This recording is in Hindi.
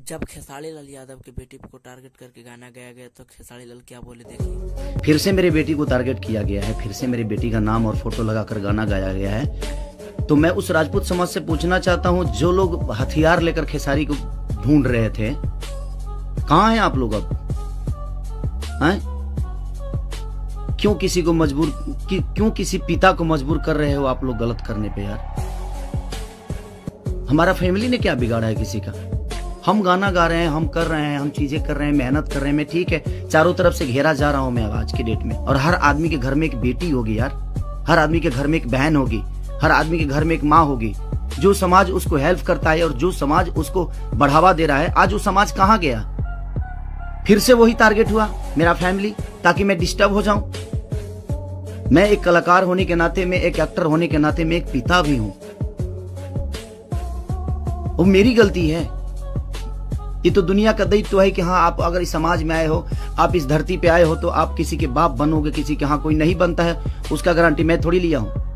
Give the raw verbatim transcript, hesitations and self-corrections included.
जब खेसारी लाल यादव की बेटी को टारगेट करके गाना गाया गया तो खेसारी लाल क्या बोले, देखिए। फिर से मेरी बेटी को टारगेट किया गया है, फिर से मेरी बेटी का नाम और फोटो लगाकर गाना गाया गया है। तो मैं उस राजपूत समाज से पूछना चाहता हूं, जो लोग हथियार लेकर खेसारी को ढूंढ रहे थे, कहां हैं आप लोग अब? हैं? क्यों किसी को मजबूर कि, क्यों किसी पिता को मजबूर कर रहे हो आप लोग गलत करने पे? यार, हमारा फैमिली ने क्या बिगाड़ा है किसी का? हम गाना गा रहे हैं, हम कर रहे हैं, हम चीजें कर रहे हैं, मेहनत कर रहे हैं। मैं ठीक है, चारों तरफ से घेरा जा रहा हूं मैं आज की डेट में। और हर आदमी के घर में एक बेटी होगी यार, हर आदमी के घर में एक बहन होगी, हर आदमी के घर में एक माँ होगी। जो समाज उसको हेल्प करता है और जो समाज उसको बढ़ावा दे रहा है, आज वो समाज कहां गया? फिर से वही टारगेट हुआ, मेरा फैमिली, ताकि मैं डिस्टर्ब हो जाऊं। मैं एक कलाकार होने के नाते, मैं एक एक्टर होने के नाते, मैं एक पिता भी हूं। वो मेरी गलती है। ये तो दुनिया का दायित्व है कि हाँ, आप अगर इस समाज में आए हो, आप इस धरती पे आए हो, तो आप किसी के बाप बनोगे, किसी के यहाँ कोई नहीं बनता है, उसका गारंटी मैं थोड़ी लिया हूं।